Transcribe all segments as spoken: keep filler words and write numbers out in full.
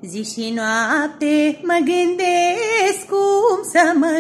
Zi și noapte mă gândesc cum să mă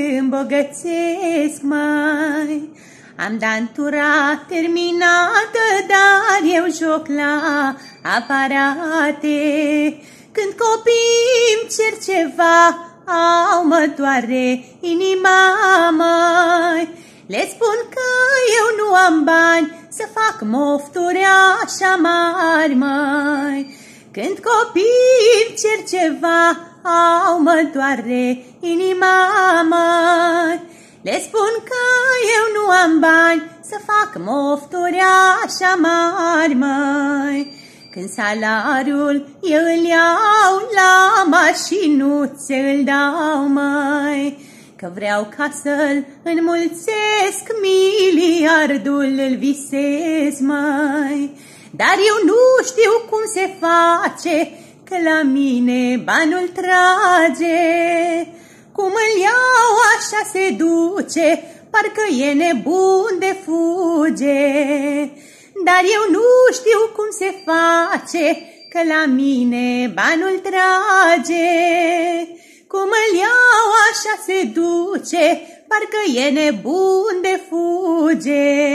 îmbogățesc mai. Am dantura terminată, dar eu joc la aparate. Când copiii îmi cer ceva, au mă doare inima mai. Le spun că eu nu am bani să fac mofturi așa mari mai. Când copiii îmi cer ceva, au mă doare inima mai. Le spun că eu nu am bani să fac mofturi așa mari mai. Când salariul eu îl iau, la mașinuțe îl dau mai. Că vreau ca să-l înmulțesc, miliardul îl visez mai. Dar eu nu știu cum se face, că la mine banul trage. Cum îl iau așa se duce, parcă e nebun de fuge. Dar eu nu știu cum se face, că la mine banul trage. Cum îl iau așa se duce, parcă e nebun de fuge.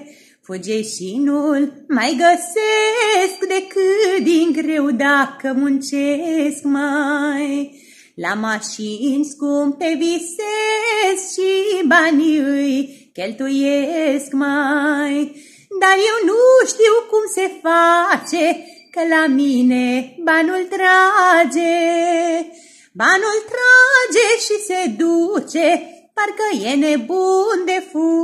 Fugeșinul mai găsesc decât din greu dacă muncesc mai. La mașini scumpe visez și banii îi cheltuiesc mai. Dar eu nu știu cum se face, că la mine banul trage. Banul trage și se duce, parcă e nebun de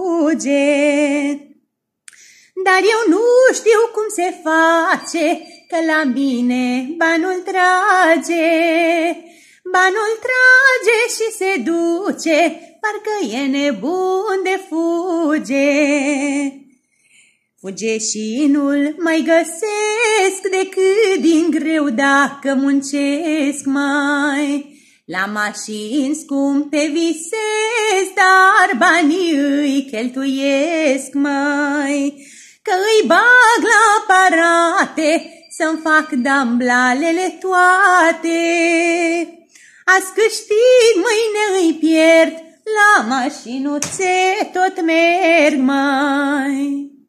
fuge. Dar eu nu știu cum se face, că la mine banul trage. Banul trage și se duce, parcă e nebun de fuge. Fugeșinul mai găsesc decât din greu dacă muncesc mai. La mașini scumpe visez, dar banii îi cheltuiesc mai. Că îi bag la aparate să-mi fac damblalele toate. Azi câștig, mâine îi pierd, la mașinuțe tot merg mai.